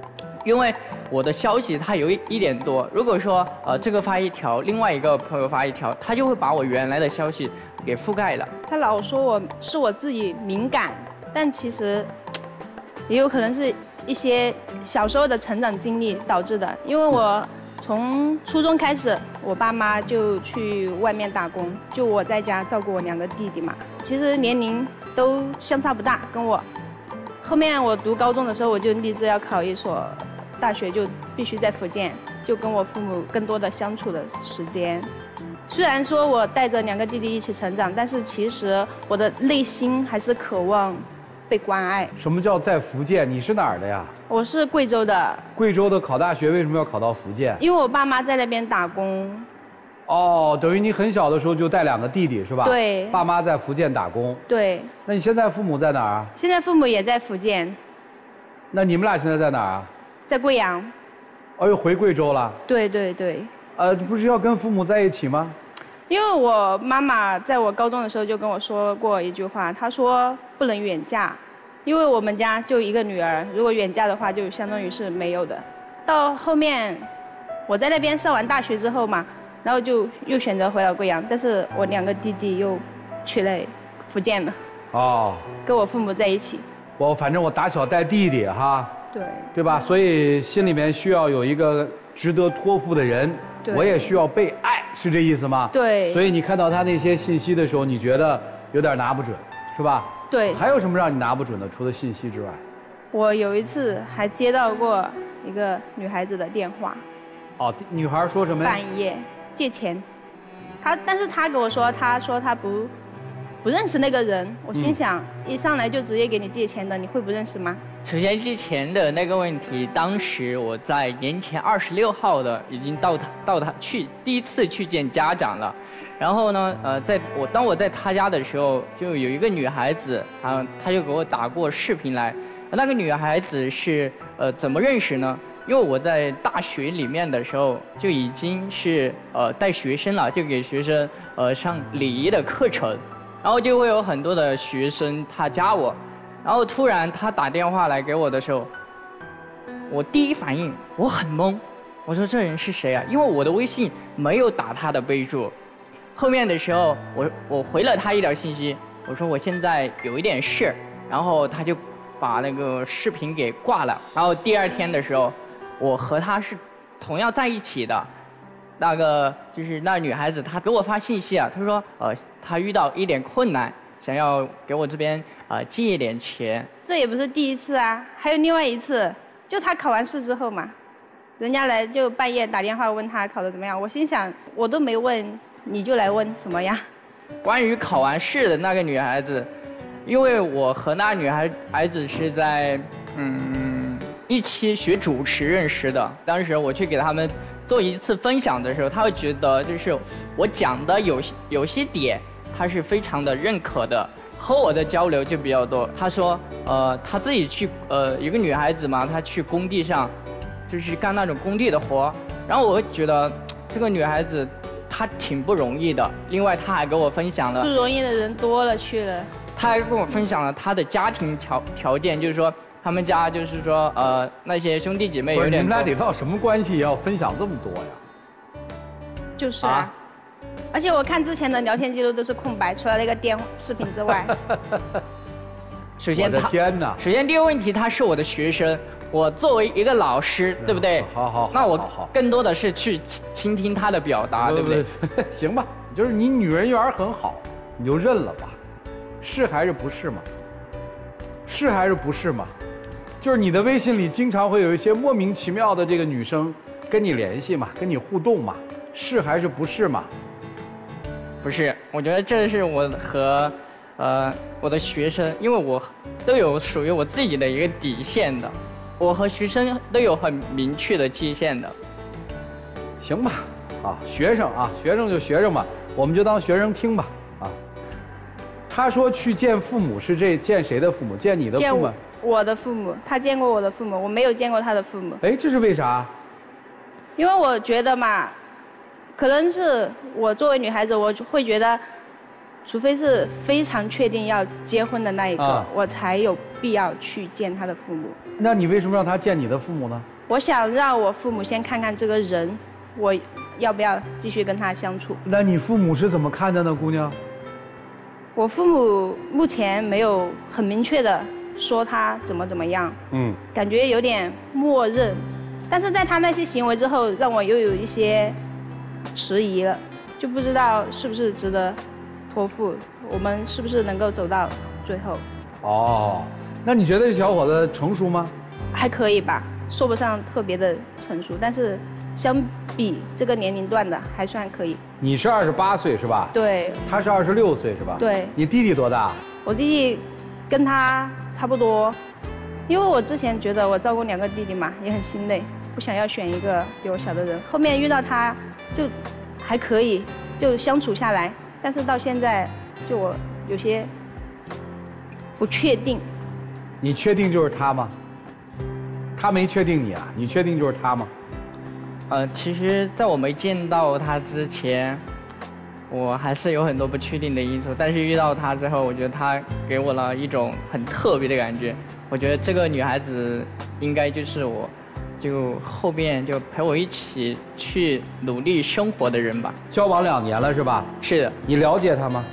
因为我的消息它有一点多，如果说这个发一条，另外一个朋友发一条，他就会把我原来的消息给覆盖了。 他老说我自己敏感，但其实也有可能是一些小时候的成长经历导致的。因为我从初中开始，我爸妈就去外面打工，就我在家照顾我2个弟弟嘛。其实年龄都相差不大，跟我。后面我读高中的时候，我就立志要考一所大学，就必须在福建，就跟我父母更多的相处的时间。虽然说我带着2个弟弟一起成长，但是其实我的内心还是渴望被关爱。 什么叫在福建？你是哪儿的呀？ 我是贵州的。 贵州的考大学为什么要考到福建？ 因为我爸妈在那边打工。 哦，等于你很小的时候就带2个弟弟是吧？ 对。 爸妈在福建打工。 对。 那你现在父母在哪儿啊？ 现在父母也在福建。 那你们俩现在在哪儿啊？ 在贵阳。 哦，又回贵州了？ 对对对。 不是要跟父母在一起吗？ 因为我妈妈在我高中的时候就跟我说过一句话，她说不能远嫁，因为我们家就1个女儿，如果远嫁的话就相当于是没有的。到后面我在那边上完大学之后嘛，然后就又选择回了贵阳，但是我2个弟弟又去了福建了。哦。跟我父母在一起。 反正我打小带弟弟哈。 对。 对吧？所以心里面需要有一个值得托付的人。对。我也需要被爱，是这意思吗？ 对。 所以你看到他那些信息的时候，你觉得有点拿不准，是吧？ 对。 还有什么让你拿不准的？除了信息之外？ 我有一次还接到过一个女孩子的电话。 哦，女孩说什么呀？ 半夜。借钱，但是他跟我说，他不认识那个人。我心想，一上来就直接给你借钱的，你会不认识吗？ 首先借钱的那个问题，当时我在年前26号的已经到他去第一次去见家长了。然后呢，当我在他家的时候，就有一个女孩子，她就给我打过视频来。那个女孩子是怎么认识呢？因为我在大学里面的时候就已经是带学生了，就给学生上礼仪的课程，然后就会有很多的学生他加我，然后突然他打电话来给我的时候，我第一反应我很懵，我说这人是谁啊？因为我的微信没有打他的备注。后面的时候我回了他一条信息，我说我现在有一点事，然后他就把那个视频给挂了。然后第2天的时候，我和她是同样在一起的，那个就是那女孩子，她给我发信息啊，她说她遇到一点困难，想要给我这边借一点钱。 这也不是第一次啊，还有另外一次，就她考完试之后嘛，人家来就半夜打电话问她考得怎么样，我心想我都没问，你就来问什么呀？ 关于考完试的那个女孩子，因为我和那女孩子是在一起学主持认识的。当时我去给他们做一次分享的时候，他会觉得就是我讲的有些点，他是非常的认可的，和我的交流就比较多。他说，他自己去一个女孩子嘛，她去工地上，就是干那种工地的活，然后我会觉得这个女孩子她挺不容易的。另外，她还给我分享了不容易的人多了去了。 她还跟我分享了她的家庭条件，就是说。他们家就是说，那些兄弟姐妹有点。 你们俩得到什么关系要分享这么多呀？ 就是啊，而且我看之前的聊天记录都是空白，除了那个视频之外。 首先， 我的天哪！ 首先第一个问题，他是我的学生，我作为一个老师，对不对？ 好。 那我更多的是去倾听他的表达，对不对？ 行吧，就是你女人缘很好，你就认了吧，是还是不是嘛？是还是不是嘛？就是你的微信里经常会有一些莫名其妙的这个女生跟你联系嘛，跟你互动嘛，是还是不是嘛？ 不是，我觉得这是我和我的学生，因为我都有属于我自己的一个底线的，我和学生都有很明确的界限的。 行吧，学生就学生吧，我们就当学生听吧，啊。他说去见父母是见谁的父母？见你的父母？ 我的父母，他见过我的父母，我没有见过他的父母。 哎，这是为啥？ 因为我觉得嘛，可能是我作为女孩子，我会觉得，除非是非常确定要结婚的那一刻，我才有必要去见他的父母。 那你为什么让他见你的父母呢？ 我想让我父母先看看这个人，我要不要继续跟他相处。 那你父母是怎么看的呢，姑娘？ 我父母目前没有很明确的说他怎么样，感觉有点默认，但是在他那些行为之后，让我又有一些迟疑了，就不知道是不是值得托付，我们是不是能够走到最后。 哦，那你觉得这小伙子成熟吗？ 还可以吧，说不上特别的成熟，但是相比这个年龄段的还算可以。 你是28岁是吧？ 对。 他是26岁是吧？ 对。 你弟弟多大？ 我弟弟跟他差不多，因为我之前觉得我照顾2个弟弟嘛，也很心累，不想要选一个比我小的人。后面遇到他，就还可以，就相处下来。但是到现在，就我有些不确定。 你确定就是他吗？他没确定你啊？你确定就是他吗？ 其实在我没见到他之前，我还是有很多不确定的因素。但是遇到他之后，我觉得他给我了一种很特别的感觉。我觉得这个女孩子应该就是我，就后边就陪我一起去努力生活的人吧。 交往2年了是吧？ 是的。 你了解他吗？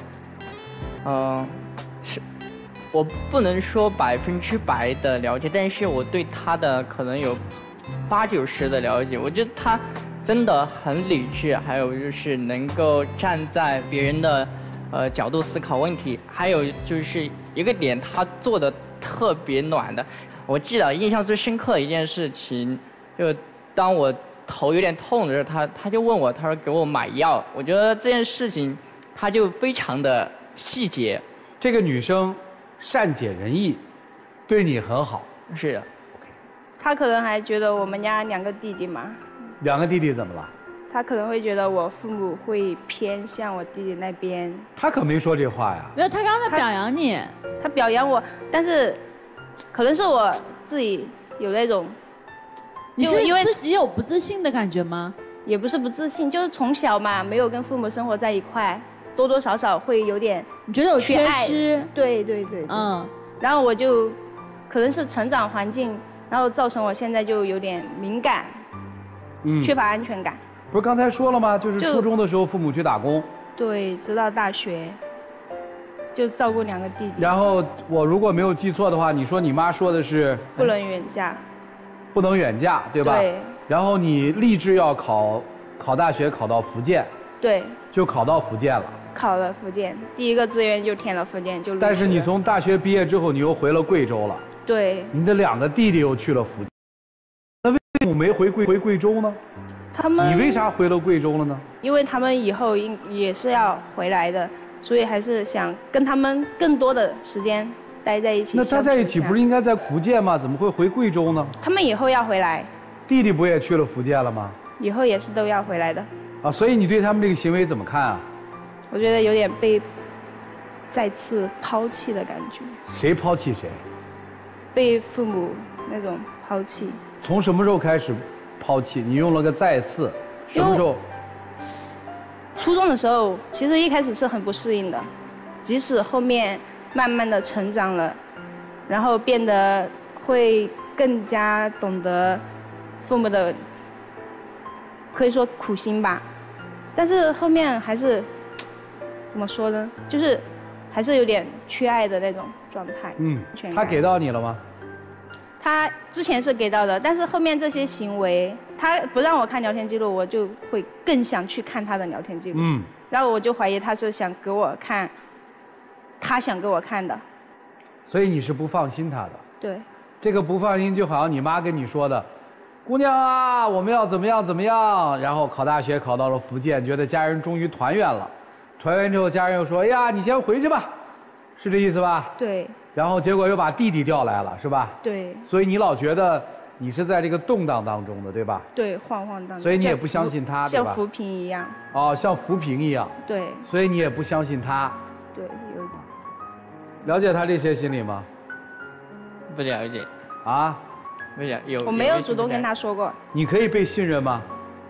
是。我不能说100%的了解，但是我对他的可能有80-90%的了解。我觉得他真的很理智，还有就是能够站在别人的角度思考问题，还有就是一个点，他做的特别暖的。我记得印象最深刻的一件事情，就当我头有点痛的时候，他就问我，他说给我买药。我觉得这件事情他就非常的细节。 这个女生善解人意，对你很好。 是的。 他可能还觉得我们家2个弟弟嘛。 2个弟弟怎么了？ 他可能会觉得我父母会偏向我弟弟那边。 他可没说这话呀。 没有，他刚才表扬你。 他表扬我，但是可能是我自己有那种。 你是因为自己有不自信的感觉吗？ 也不是不自信，就是从小嘛，没有跟父母生活在一块，多多少少会有点。 你觉得有缺失？ 对。然后我就可能是成长环境，然后造成我现在就有点敏感，缺乏安全感。 不是刚才说了吗？就是初中的时候父母去打工。 对，直到大学，就照顾2个弟弟。 然后我如果没有记错的话，你说你妈说的是不能远嫁。 不能远嫁，对吧？ 对。 然后你立志要考大学，考到福建。 对。 就考到福建了。考了福建，第1个志愿就填了福建，就。 但是你从大学毕业之后，你又回了贵州了。 对。 你的2个弟弟又去了福建，那为什么没回贵州呢？你为啥回了贵州了呢？ 因为他们以后也是要回来的，所以还是想跟他们更多的时间待在一起。 那待在一起不是应该在福建吗？怎么会回贵州呢？ 他们以后要回来。 弟弟不也去了福建了吗？ 以后也是都要回来的。 啊，所以你对他们这个行为怎么看啊？ 我觉得有点被再次抛弃的感觉。 谁抛弃谁？ 被父母那种抛弃。 从什么时候开始抛弃？你用了个再次，什么时候？ 初中的时候，其实一开始是很不适应的，即使后面慢慢的成长了，然后变得会更加懂得父母的，可以说苦心吧，但是后面还是怎么说呢？就是还是有点缺爱的那种状态。 他给到你了吗？ 他之前是给到的，但是后面这些行为，他不让我看聊天记录，我就会更想去看他的聊天记录。然后我就怀疑他是想给我看，他想给我看的。 所以你是不放心他的。 对。 这个不放心就好像你妈跟你说的，姑娘啊，我们要怎么样怎么样，然后考大学考到了福建，觉得家人终于团圆了，团圆之后家人又说，哎呀，你先回去吧，是这意思吧？ 对。 然后结果又把弟弟调来了，是吧？ 对。 所以你老觉得你是在这个动荡当中的，对吧？ 对，晃荡中。 所以你也不相信他，对吧？ 像浮萍一样。 哦，像浮萍一样。 对。 所以你也不相信他。 对，有点。 了解他这些心理吗？ 不了解。 啊？ 不了解。 我没有主动跟他说过。 你可以被信任吗？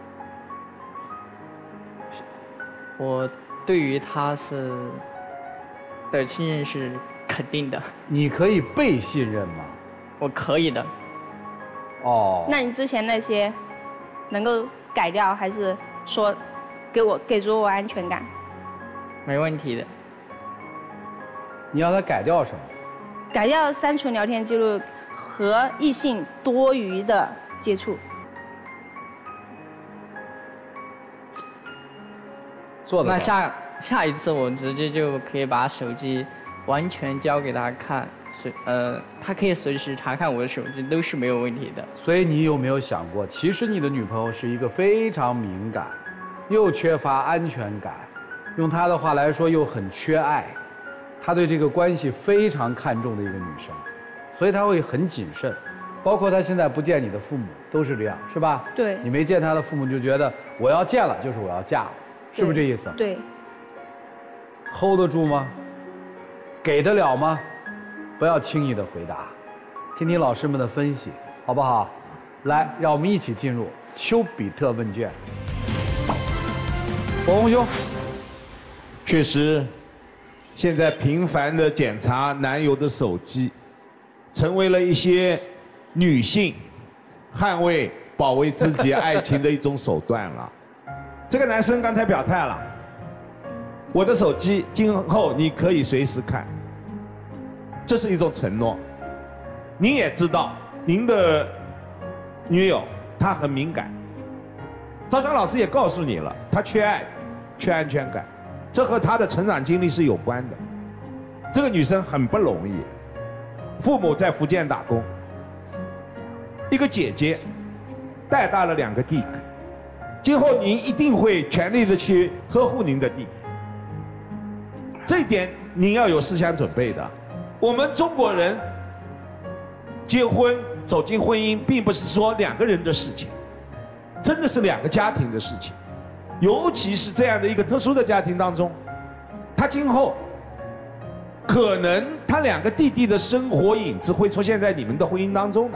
我对于他的信任是肯定的。 你可以被信任吗？ 我可以的。 哦。那你之前那些能够改掉，还是说给足我安全感？ 没问题的。 你要他改掉什么？ 改掉删除聊天记录和异性多余的接触。 那下一次我直接就可以把手机完全交给他看，他可以随时查看我的手机，都是没有问题的。 所以你有没有想过，其实你的女朋友是一个非常敏感，又缺乏安全感，用她的话来说又很缺爱，她对这个关系非常看重的一个女生，所以她会很谨慎。包括她现在不见你的父母都是这样，是吧？ 对。 你没见她的父母就觉得我要见了就是我要嫁了。是不是这意思？ 对。 hold 得住吗？给得了吗？不要轻易的回答，听听老师们的分析，好不好？来，让我们一起进入丘比特问卷。火红兄， 确实，现在频繁的检查男友的手机，成为了一些女性捍卫、保卫自己爱情的一种手段了。这个男生刚才表态了，我的手机今后你可以随时看，这是一种承诺。您也知道，您的女友她很敏感，赵刚老师也告诉你了，她缺爱，缺安全感，这和她的成长经历是有关的。这个女生很不容易，父母在福建打工，一个姐姐带大了2个弟弟。今后您一定会全力的去呵护您的弟弟，这一点您要有思想准备的。我们中国人结婚走进婚姻，并不是说2个人的事情，真的是2个家庭的事情。尤其是这样的一个特殊的家庭当中，他今后可能他2个弟弟的生活影子会出现在你们的婚姻当中的。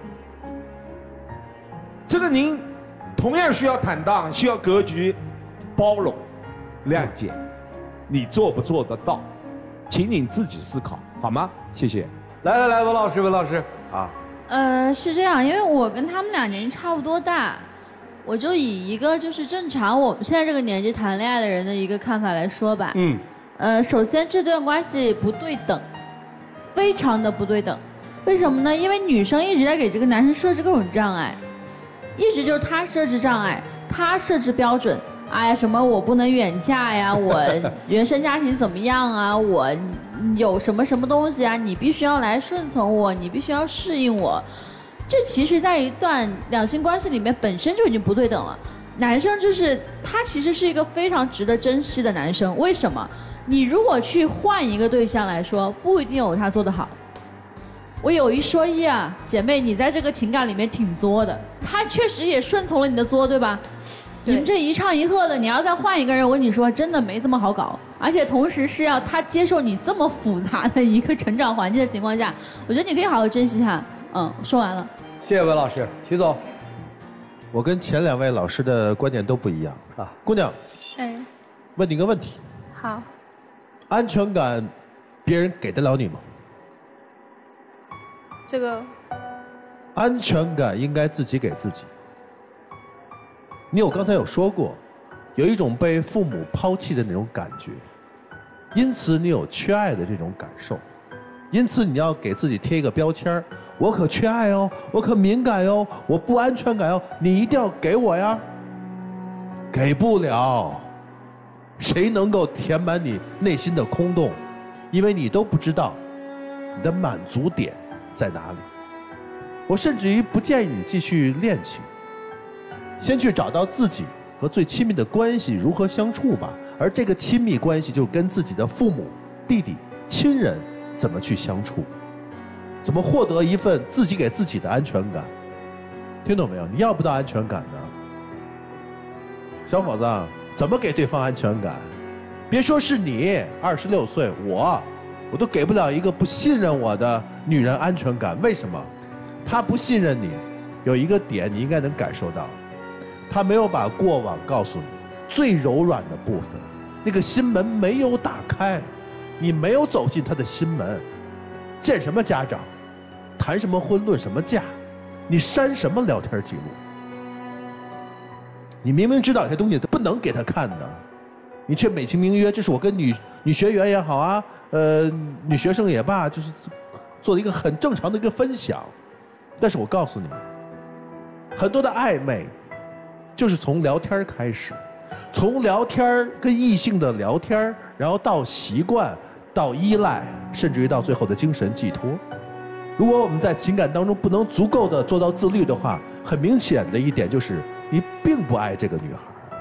这个您同样需要坦荡，需要格局、包容、谅解，你做不做得到，请你自己思考，好吗？谢谢。 来，文老师啊。 是这样，因为我跟他们俩年纪差不多大，我就以一个就是正常我们现在这个年纪谈恋爱的人的一个看法来说吧。首先这段关系不对等，非常的不对等。为什么呢？因为女生一直在给这个男生设置各种障碍。一直就是他设置障碍，他设置标准，哎呀，什么我不能远嫁呀，我原生家庭怎么样啊，我有什么东西啊，你必须要来顺从我，你必须要适应我。这其实在一段两性关系里面本身就已经不对等了。男生就是他其实是一个非常值得珍惜的男生，为什么？你如果去换一个对象来说，不一定有他做得好。我有一说一啊，姐妹，你在这个情感里面挺作的，他确实也顺从了你的作，对吧？你们这一唱一和的，你要再换一个人，我跟你说，真的没这么好搞。而且同时是要他接受你这么复杂的一个成长环境的情况下，我觉得你可以好好珍惜他。说完了。 谢谢文老师，徐总。 我跟前2位老师的观点都不一样啊，姑娘。问你个问题。 好。 安全感，别人给得了你吗？ 这个安全感应该自己给自己。你刚才有说过，有一种被父母抛弃的那种感觉，因此你有缺爱的这种感受，因此你要给自己贴一个标签，我可缺爱哦，我可敏感哦，我不安全感哦，你一定要给我呀。给不了，谁能够填满你内心的空洞？因为你都不知道你的满足点在哪里？我甚至于不建议你继续恋情，先去找到自己和最亲密的关系如何相处吧。而这个亲密关系就是跟自己的父母、弟弟、亲人怎么去相处，怎么获得一份自己给自己的安全感。听懂没有？你要不到安全感的，小伙子，怎么给对方安全感？别说是你26岁，我都给不了一个不信任我的女人安全感。为什么？她不信任你，有一个点你应该能感受到，她没有把过往告诉你，最柔软的部分，那个心门没有打开，你没有走进她的心门。见什么家长，谈什么婚论什么嫁， 你删什么聊天记录？你明明知道有些东西不能给他看的，你却美其名曰这是我跟女学员也好啊，女学生也罢，就是做一个很正常的一个分享。但是我告诉你，很多的暧昧就是从聊天开始，从聊天跟异性的聊天，然后到习惯，到依赖，甚至于到最后的精神寄托。如果我们在情感当中不能足够的做到自律的话，很明显的一点就是你并不爱这个女孩。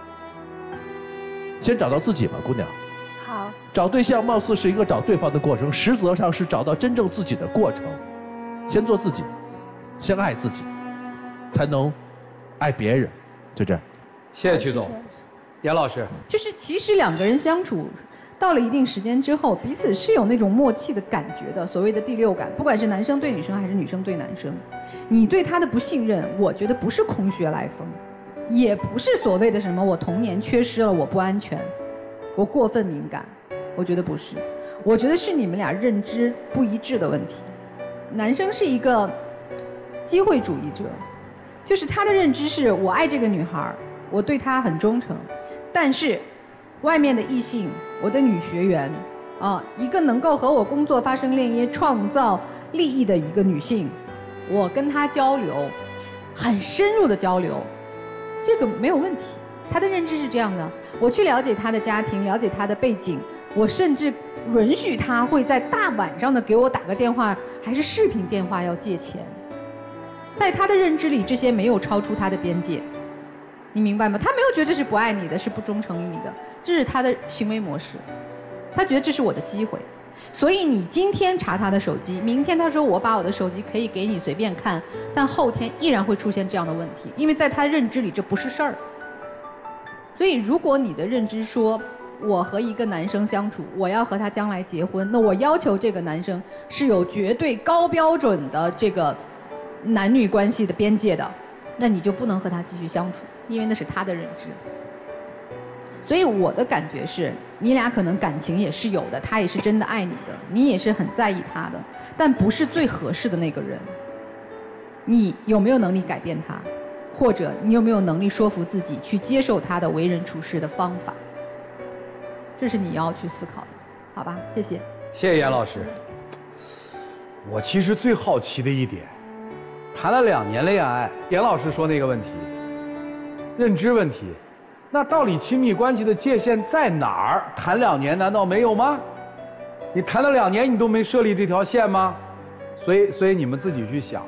先找到自己吧，姑娘。 好。 找对象貌似是一个找对方的过程，实则上是找到真正自己的过程。先做自己，先爱自己，才能爱别人。就这样。 谢谢曲总。严老师。 就是其实两个人相处到了一定时间之后，彼此是有那种默契的感觉的，所谓的第六感，不管是男生对女生还是女生对男生，你对他的不信任，我觉得不是空穴来风，也不是所谓的什么我童年缺失了，我不安全，我过分敏感，我觉得不是，我觉得是你们俩认知不一致的问题。男生是一个机会主义者，就是他的认知是我爱这个女孩，我对她很忠诚，但是外面的异性，我的女学员，一个能够和我工作发生链接、创造利益的一个女性，我跟她交流，很深入的交流，这个没有问题。她的认知是这样的，我去了解她的家庭，了解她的背景，我甚至允许她会在大晚上的给我打个电话，还是视频电话要借钱。在她的认知里，这些没有超出她的边界。你明白吗？他没有觉得这是不爱你的，是不忠诚于你的，这是他的行为模式。他觉得这是我的机会，所以你今天查他的手机，明天他说我把我的手机可以给你随便看，但后天依然会出现这样的问题，因为在他认知里这不是事儿。所以如果你的认知说我和一个男生相处，我要和他将来结婚，那我要求这个男生是有绝对高标准的这个男女关系的边界的，那你就不能和他继续相处，因为那是他的认知。所以我的感觉是，你俩可能感情也是有的，他也是真的爱你的，你也是很在意他的，但不是最合适的那个人。你有没有能力改变他，或者你有没有能力说服自己去接受他的为人处事的方法？这是你要去思考的，好吧？谢谢。 谢谢严老师。我其实最好奇的一点，谈了2年恋爱，严老师说那个问题，认知问题，那到底亲密关系的界限在哪儿？谈2年难道没有吗？你谈了2年，你都没设立这条线吗？所以你们自己去想，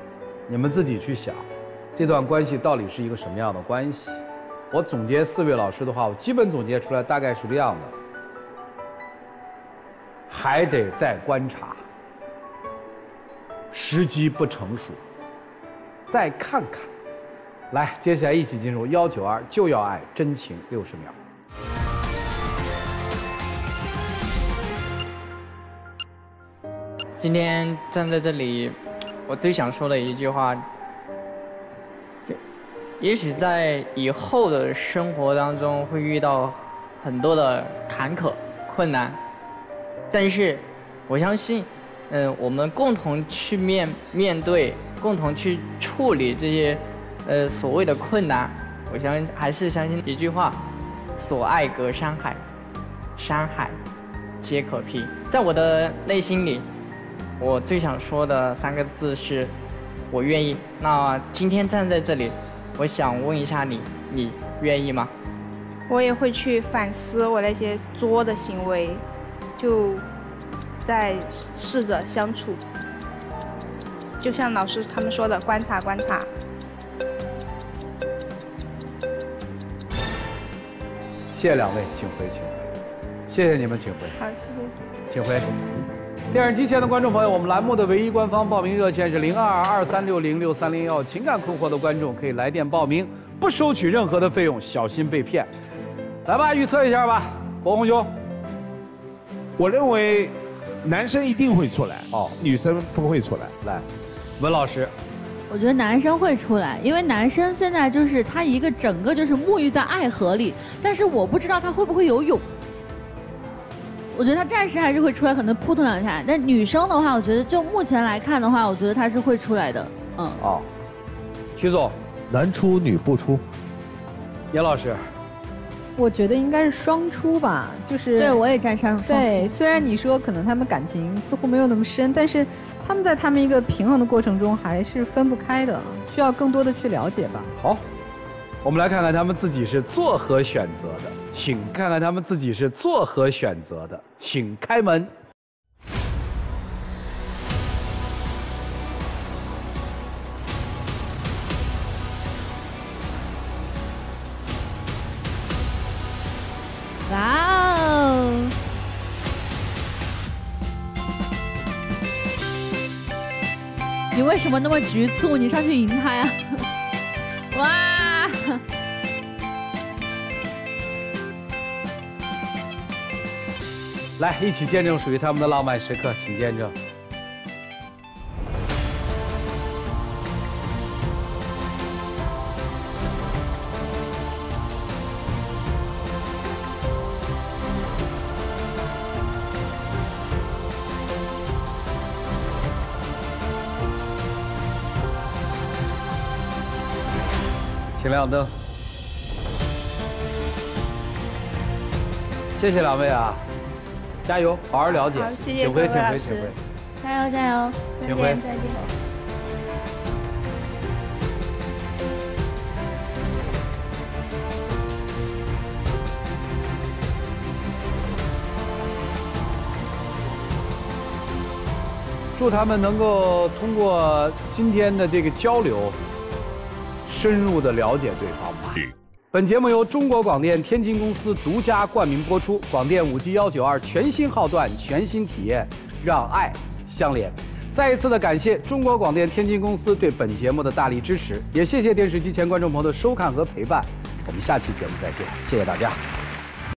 这段关系到底是一个什么样的关系？我总结4位老师的话，我基本总结出来大概是这样的：还得再观察，时机不成熟，再看看。来，接下来一起进入192就要爱真情60秒。 今天站在这里，我最想说的一句话，也许在以后的生活当中会遇到很多的坎坷、困难，但是我相信，我们共同去面对，共同去处理这些所谓的困难，我还是相信一句话：所爱隔山海，山海皆可平。在我的内心里，我最想说的3个字是“我愿意”。那今天站在这里，我想问一下你，你愿意吗？ 我也会去反思我那些作的行为，就在试着相处。就像老师他们说的，观察观察。 谢谢2位，请回，请回。谢谢你们，请回。 好，谢谢。 请回。电视机前的观众朋友，我们栏目的唯一官方报名热线是0223606301，情感困惑的观众可以来电报名，不收取任何的费用，小心被骗。来吧，预测一下吧，博红兄。 我认为男生一定会出来，女生不会出来。 来，文老师。 我觉得男生会出来，因为男生现在就是他一个整个就是沐浴在爱河里，但是我不知道他会不会游泳。我觉得他暂时还是会出来，可能扑腾2下。但女生的话，我觉得就目前来看的话，我觉得她是会出来的。 哦，徐总， 男出女不出。 严老师， 我觉得应该是双出吧，就是对我也站上双出。 对，虽然你说可能他们感情似乎没有那么深，但是他们在他们一个平衡的过程中还是分不开的，需要更多的去了解吧。 好，我们来看看他们自己是作何选择的，请看看他们自己是作何选择的，请开门。 哇哦！你为什么那么局促？你上去迎他呀！哇！ 来，一起见证属于他们的浪漫时刻，请见证。请亮灯。谢谢两位啊，加油，好好了解。 好，谢谢请回， 各位老请回，请师回。 加油加油！ 请回。 再见。 祝他们能够通过今天的这个交流，深入的了解对方吧。本节目由中国广电天津公司独家冠名播出，广电5G192全新号段，全新体验，让爱相连。再一次的感谢中国广电天津公司对本节目的大力支持，也谢谢电视机前观众朋友的收看和陪伴。我们下期节目再见，谢谢大家。